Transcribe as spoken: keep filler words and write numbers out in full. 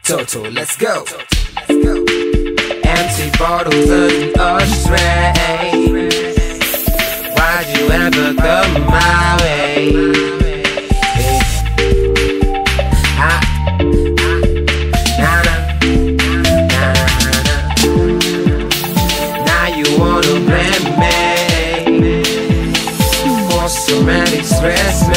Toto, let's go. Empty bottles and ashtray. Why'd you ever come my way? Ah, nah, nah, nah, nah. Now you wanna blame me for so many stress.